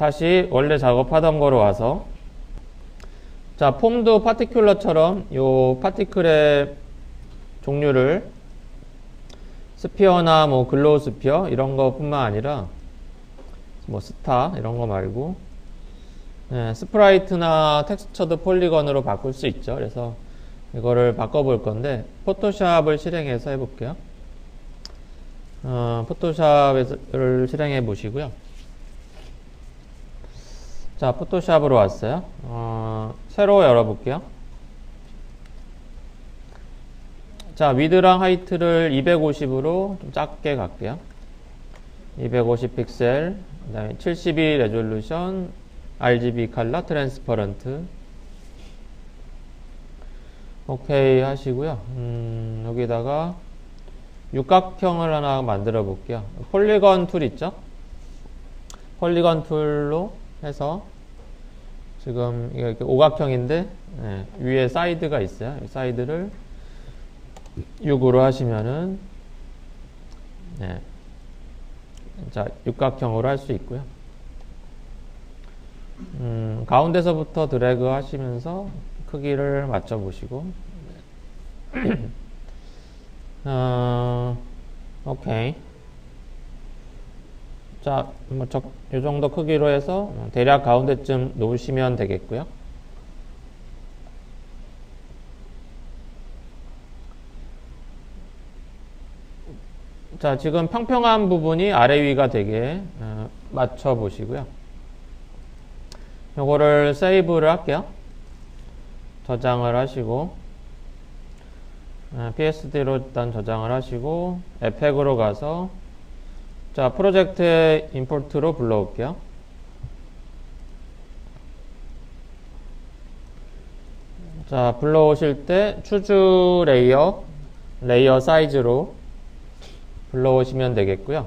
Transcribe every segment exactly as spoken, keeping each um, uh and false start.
다시 원래 작업하던 거로 와서, 자, 폼도 파티큘러처럼 요 파티클의 종류를 스피어나 뭐 글로우 스피어 이런 거 뿐만 아니라 뭐 스타 이런 거 말고 네, 스프라이트나 텍스처드 폴리건으로 바꿀 수 있죠. 그래서 이거를 바꿔볼 건데 포토샵을 실행해서 해볼게요. 어, 포토샵을 실행해 보시고요. 자, 포토샵으로 왔어요. 어, 새로 열어볼게요. 자, 위드랑 하이트를 이백오십으로 좀 작게 갈게요. 이백오십 픽셀, 그 다음에 칠십이 레졸루션, 알지비 컬러, 트랜스퍼런트. 오케이 하시고요. 음, 여기다가 육각형을 하나 만들어 볼게요. 폴리건 툴 있죠? 폴리건 툴로 해서 지금 이렇게 오각형인데 네, 위에 사이드가 있어요. 사이드를 육으로 하시면은 네, 자 육각형으로 할 수 있고요. 음, 가운데서부터 드래그 하시면서 크기를 맞춰 보시고 어, 오케이. 자, 뭐, 저, 요 정도 크기로 해서 대략 가운데쯤 놓으시면 되겠고요. 자, 지금 평평한 부분이 아래 위가 되게 어, 맞춰 보시고요. 요거를 세이브를 할게요. 저장을 하시고 어, 피에스디로 일단 저장을 하시고 에펙으로 가서 자, 프로젝트의 임포트로 불러올게요. 자, 불러오실 때 추주 레이어, 레이어 사이즈로 불러오시면 되겠고요.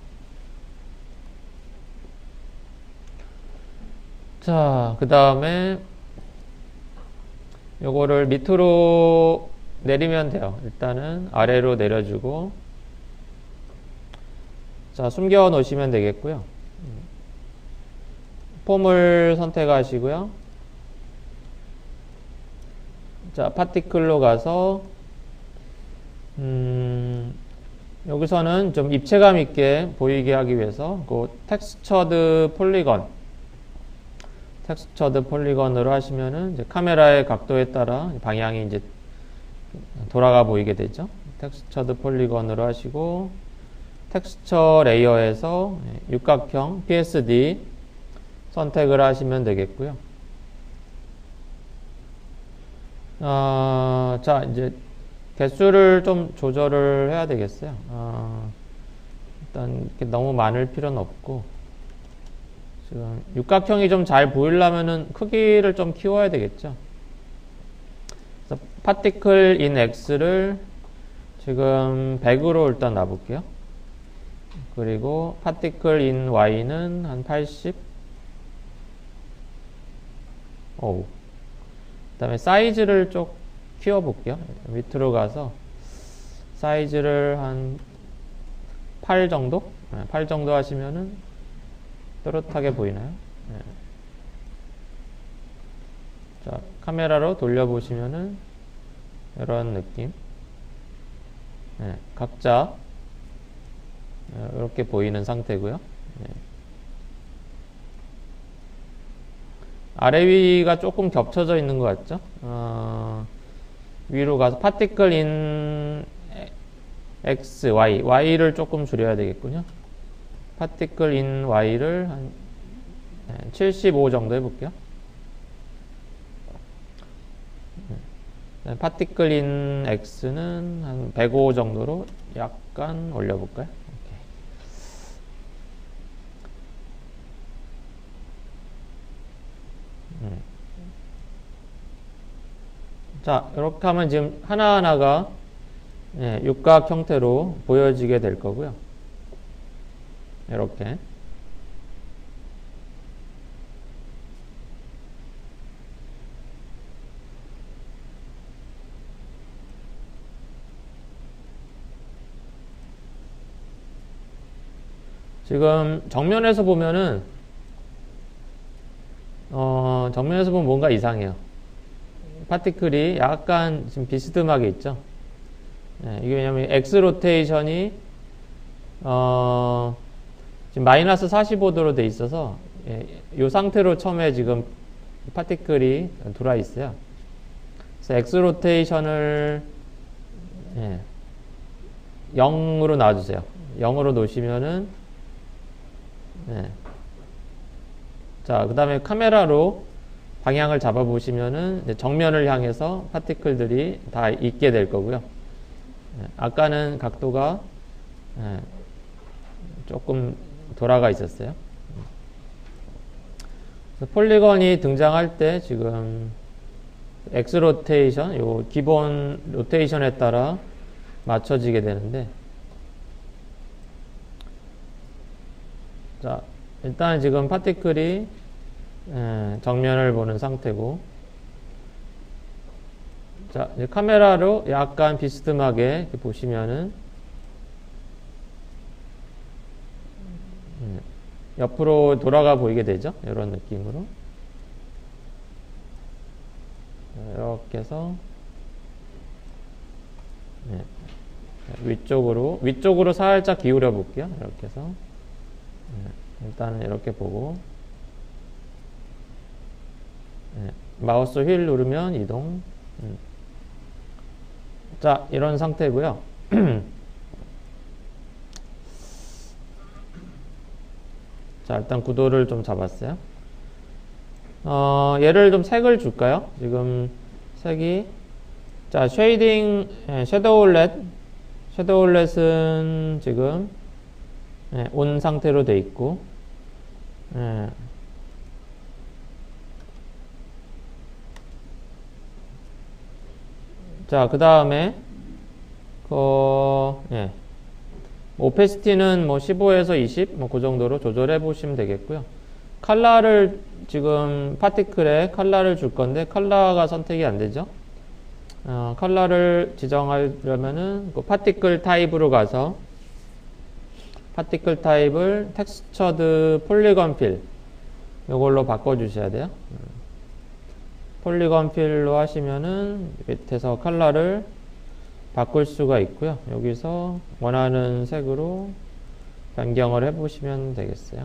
자, 그 다음에 요거를 밑으로 내리면 돼요. 일단은 아래로 내려주고 자, 숨겨 놓으시면 되겠고요. 폼을 선택하시고요. 자, 파티클로 가서 음, 여기서는 좀 입체감 있게 보이게 하기 위해서 그 텍스처드 폴리건 텍스처드 폴리건으로 하시면은 이제 카메라의 각도에 따라 방향이 이제 돌아가 보이게 되죠. 텍스처드 폴리건으로 하시고 텍스처 레이어에서 육각형 피에스디 선택을 하시면 되겠고요. 어, 자, 이제 개수를 좀 조절을 해야 되겠어요. 어, 일단 이렇게 너무 많을 필요는 없고 지금 육각형이 좀 잘 보이려면은 크기를 좀 키워야 되겠죠. 그래서 파티클 인 X를 지금 백으로 일단 놔볼게요. 그리고 파티클 인 Y는 한 팔십. 오. 그 다음에 사이즈를 좀 키워볼게요. 밑으로 가서 사이즈를 한 팔 정도? 네, 팔 정도 하시면은 또렷하게 보이나요? 네. 자, 카메라로 돌려보시면은 이런 느낌. 네, 각자 이렇게 보이는 상태고요. 네. 아래 위가 조금 겹쳐져 있는 것 같죠? 어, 위로 가서 파티클 인 X, Y, Y를 조금 줄여야 되겠군요. 파티클 인 Y를 한 칠십오 정도 해볼게요. 파티클 인 X는 한 백오 정도로 약간 올려볼까요? 오케이. 음. 자, 이렇게 하면 지금 하나하나가 예, 육각 형태로 보여지게 될 거고요. 이렇게. 지금 정면에서 보면은 어, 정면에서 보면 뭔가 이상해요. 파티클이 약간 지금 비스듬하게 있죠. 예, 이게 왜냐면 X 로테이션이 어, 지금 마이너스 사십오 도로 돼 있어서 예, 이 상태로 처음에 지금 파티클이 돌아 있어요. 그래서 X 로테이션을 예, 영으로 놔주세요. 영으로 놓으시면은 예. 자, 그 다음에 카메라로 방향을 잡아 보시면은 정면을 향해서 파티클들이 다 있게 될 거고요. 예, 아까는 각도가 예, 조금 돌아가 있었어요. 그래서 폴리건이 등장할 때 지금 X 로테이션, 요 기본 로테이션에 따라 맞춰지게 되는데, 자, 일단 지금 파티클이 예, 정면을 보는 상태고, 자, 이제 카메라로 약간 비스듬하게 이렇게 보시면은 예, 옆으로 돌아가 보이게 되죠. 이런 느낌으로 이렇게 해서 예, 위쪽으로 위쪽으로 살짝 기울여 볼게요. 이렇게 해서 예, 일단은 이렇게 보고 예, 마우스 휠 누르면 이동. 음. 자, 이런 상태고요. 자, 일단 구도를 좀 잡았어요. 어, 얘를 좀 색을 줄까요? 지금 색이 자, 쉐이딩, 예, 섀도울렛 섀도울렛은 지금 예, 온 상태로 돼 있고 예. 자, 그 다음에 그 예. 오페시티는 뭐 십오에서 이십 뭐 그 정도로 조절해 보시면 되겠고요. 컬러를 지금 파티클에 컬러를 줄 건데 컬러가 선택이 안 되죠. 어, 컬러를 지정하려면은 그 파티클 타입으로 가서 파티클 타입을 텍스처드 폴리건 필 이걸로 바꿔 주셔야 돼요. 폴리건 필로 하시면은 밑에서 컬러를 바꿀 수가 있고요. 여기서 원하는 색으로 변경을 해 보시면 되겠어요.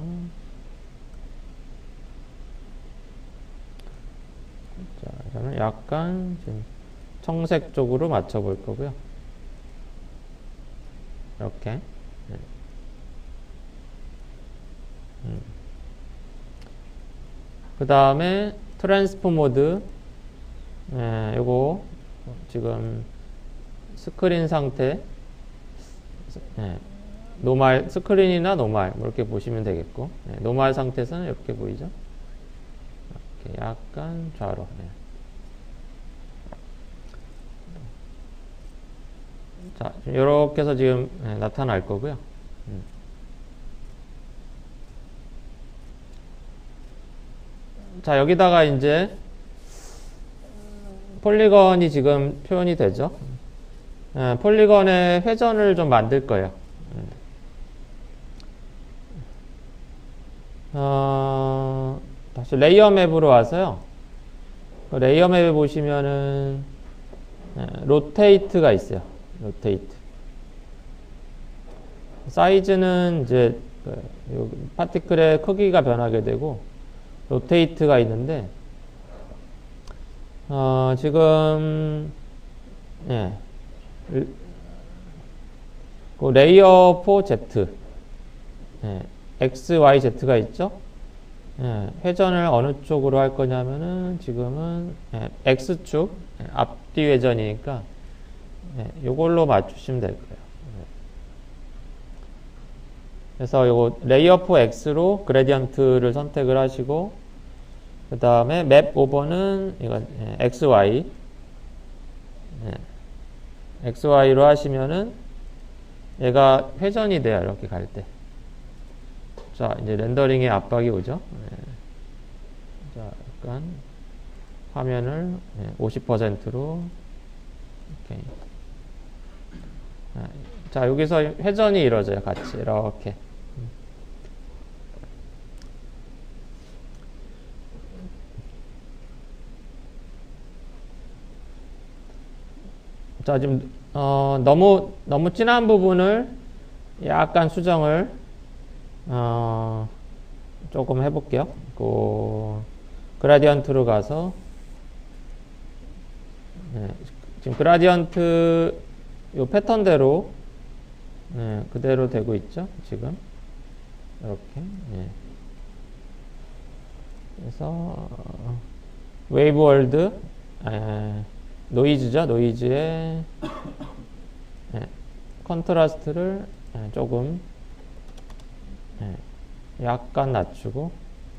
자, 저는 약간 지금 청색 쪽으로 맞춰 볼 거고요. 이렇게. 네. 음. 그 다음에 트랜스포 모드. 네, 요거 지금 스크린 상태. 네. 노말, 스크린이나 노말, 뭐 이렇게 보시면 되겠고. 네, 노말 상태에서는 이렇게 보이죠? 이렇게 약간 좌로. 네. 자, 이렇게 해서 지금 네, 나타날 거고요. 음. 자, 여기다가 이제 폴리건이 지금 표현이 되죠. 네, 폴리건의 회전을 좀 만들 거예요. 음. 어, 다시 레이어 맵으로 와서요. 그 레이어 맵에 보시면은 네, 로테이트가 있어요. 로테이트. 사이즈는 이제 그 파티클의 크기가 변하게 되고 로테이트가 있는데 어, 지금 예. 그 레이어 사 제트 예. 엑스, 와이, 제트가 있죠. 예. 회전을 어느 쪽으로 할 거냐면은 지금은 예. X축 예. 앞뒤 회전이니까 네, 요걸로 맞추시면 될 거예요. 네. 그래서 요거 레이어 사 X로 그레디언트를 선택을 하시고 그 다음에 맵 오버는 이거 예, 엑스 와이 예, 엑스 와이로 하시면은 얘가 회전이 돼요. 이렇게 갈 때. 자, 이제 렌더링에 압박이 오죠. 예. 자, 약간 화면을 예, 오십 퍼센트로 이렇게. 자, 여기서 회전이 이루어져요. 같이 이렇게. 자, 지금, 어, 너무, 너무 진한 부분을 약간 수정을, 어, 조금 해볼게요. 그, 그라디언트로 가서, 네, 지금 그라디언트 요 패턴대로, 네, 그대로 되고 있죠, 지금. 이렇게, 네. 그래서, 웨이브 월드, 에, 노이즈죠. 노이즈의 예, 컨트라스트를 예, 조금 예, 약간 낮추고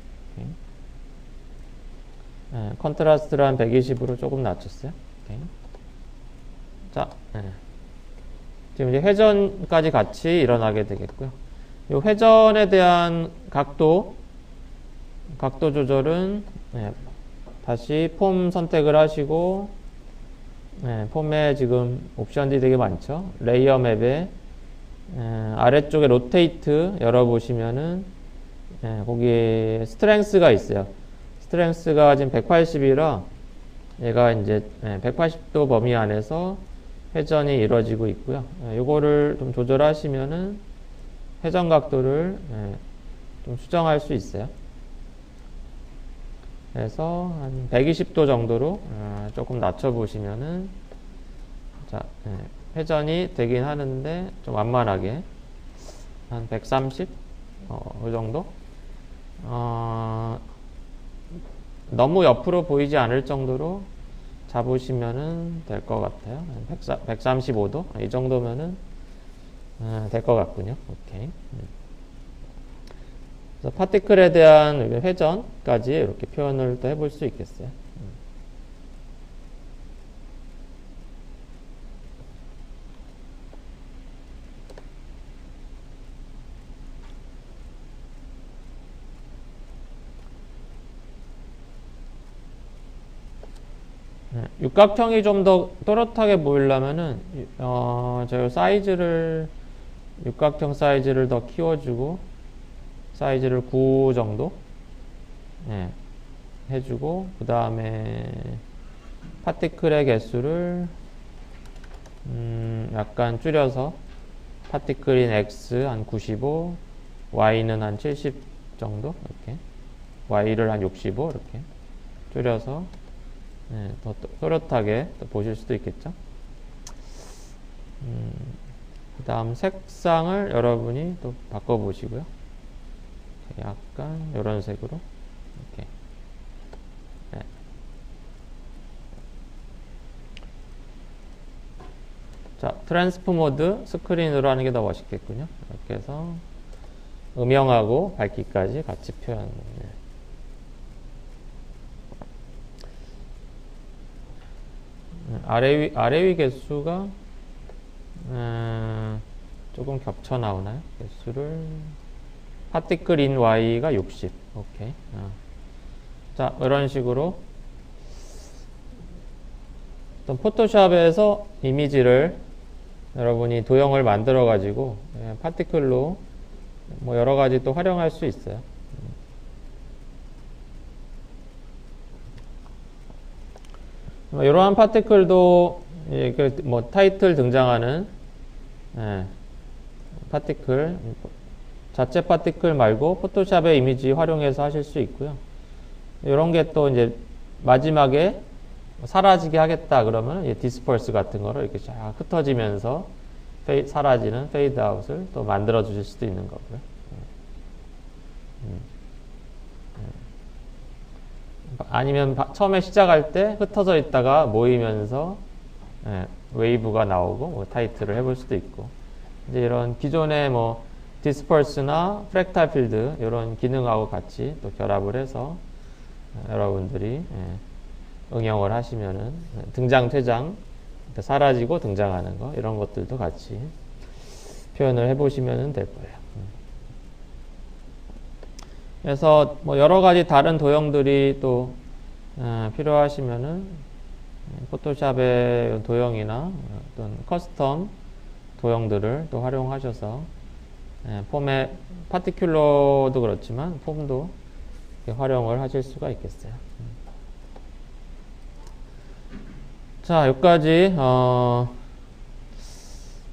예, 컨트라스트를 한 백이십으로 조금 낮췄어요. 오케이. 자, 예. 지금 이제 회전까지 같이 일어나게 되겠고요. 이 회전에 대한 각도 각도 조절은 예, 다시 폼 선택을 하시고 네, 폼에 지금 옵션들이 되게 많죠. 레이어 맵에 에, 아래쪽에 로테이트 열어보시면은 에, 거기에 스트렝스가 있어요. 스트렝스가 지금 백팔십이라 얘가 이제 에, 백팔십 도 범위 안에서 회전이 이루어지고 있고요. 에, 요거를 좀 조절하시면은 회전 각도를 에, 좀 수정할 수 있어요. 그래서 한 백이십 도 정도로 어, 조금 낮춰보시면은 자 예, 회전이 되긴 하는데 좀 완만하게 한 백삼십? 어, 그 정도? 어, 너무 옆으로 보이지 않을 정도로 잡으시면은 될 것 같아요. 백삼십오 도? 이 정도면은 어, 될 것 같군요. 오케이. 그래서 파티클에 대한 회전까지 이렇게 표현을 또 해볼 수 있겠어요. 네, 육각형이 좀 더 또렷하게 보이려면은 어, 저 사이즈를 육각형 사이즈를 더 키워주고 사이즈를 구 정도 네, 해주고 그 다음에 파티클의 개수를 음, 약간 줄여서 파티클인 X 한 구십오, Y는 한 칠십 정도 이렇게 Y를 한 육십오 이렇게 줄여서 네, 더 또렷하게 또 보실 수도 있겠죠. 음, 그 다음 색상을 여러분이 또 바꿔보시고요. 약간 이런 색으로 이렇게 네. 자, 트랜스포 모드 스크린으로 하는 게 더 멋있겠군요. 이렇게 해서 음영하고 밝기까지 같이 표현. 네. 아래 위, 아래 위 개수가 음, 조금 겹쳐 나오나요? 개수를 파티클 인 Y가 육십. 오케이. 어. 자, 이런 식으로 어떤 포토샵에서 이미지를 여러분이 도형을 만들어 가지고 예, 파티클로 뭐 여러 가지 또 활용할 수 있어요. 뭐 이러한 파티클도 예, 그 뭐 타이틀 등장하는 예, 파티클 자체 파티클 말고 포토샵의 이미지 활용해서 하실 수 있고요. 이런 게 또 이제 마지막에 사라지게 하겠다 그러면 이 디스펄스 같은 거를 이렇게 쫙 흩어지면서 페이, 사라지는 페이드 아웃을 또 만들어 주실 수도 있는 거고요. 음. 음. 아니면 바, 처음에 시작할 때 흩어져 있다가 모이면서 예, 웨이브가 나오고 뭐 타이틀을 해볼 수도 있고 이제 이런 기존의 뭐 디스펄스나 프랙탈 필드 이런 기능하고 같이 또 결합을 해서 여러분들이 예, 응용을 하시면은 등장 퇴장 사라지고 등장하는 거 이런 것들도 같이 표현을 해보시면 될 거예요. 그래서 뭐 여러 가지 다른 도형들이 또 어, 필요하시면은 포토샵의 도형이나 어떤 커스텀 도형들을 또 활용하셔서 예, 폼의 파티큘러도 그렇지만 폼도 활용을 하실 수가 있겠어요. 자, 여기까지 어,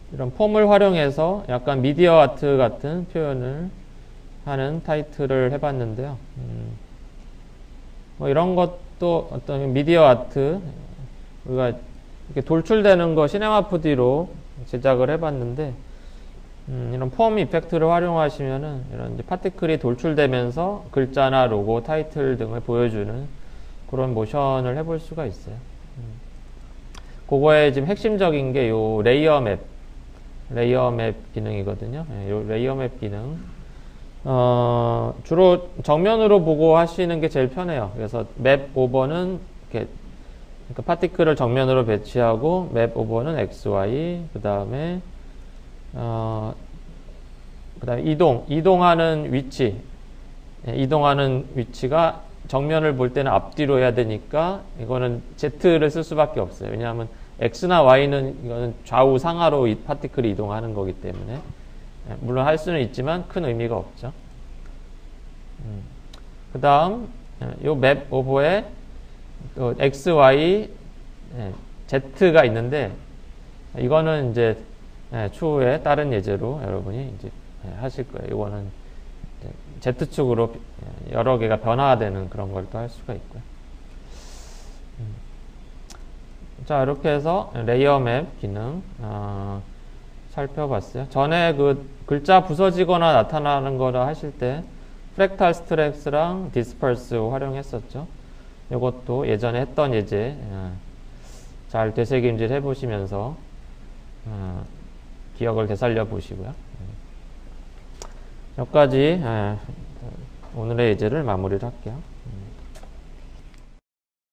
이런 폼을 활용해서 약간 미디어 아트 같은 표현을 하는 타이틀을 해봤는데요. 음, 뭐 이런 것도 어떤 미디어 아트, 우리가 이렇게 돌출되는 거 시네마 포디로 제작을 해봤는데, 음, 이런 폼 이펙트를 활용하시면은 이런 이제 파티클이 돌출되면서 글자나 로고, 타이틀 등을 보여주는 그런 모션을 해볼 수가 있어요. 음. 그거의 지금 핵심적인 게 요 레이어 맵, 레이어 맵 기능이거든요. 네, 요 레이어 맵 기능. 어, 주로 정면으로 보고 하시는 게 제일 편해요. 그래서 맵 오버는 이렇게 그러니까 파티클을 정면으로 배치하고 맵 오버는 엑스 와이, 그 다음에 어, 그 다음에 이동, 이동하는 위치, 예, 이동하는 위치가 정면을 볼 때는 앞뒤로 해야 되니까 이거는 Z를 쓸 수밖에 없어요. 왜냐하면 X나 Y는 이거는 좌우 상하로 이 파티클이 이동하는 거기 때문에, 예, 물론 할 수는 있지만 큰 의미가 없죠. 음. 그 다음 요 맵 오버에 X, Y, 예, Z가 있는데 이거는 이제 예, 추후에 다른 예제로 여러분이 이제 예, 하실 거예요. 이거는 Z축으로 여러 개가 변화되는 그런 걸 또 할 수가 있고요. 음. 자, 이렇게 해서 레이어 맵 기능 어, 살펴봤어요. 전에 그 글자 부서지거나 나타나는 거라 하실 때 프랙탈 스트렉스랑 디스퍼스 활용했었죠. 이것도 예전에 했던 예제 어, 잘 되새김질 해보시면서 어, 기억을 되살려 보시고요. 여기까지 오늘의 예제를 마무리를 할게요.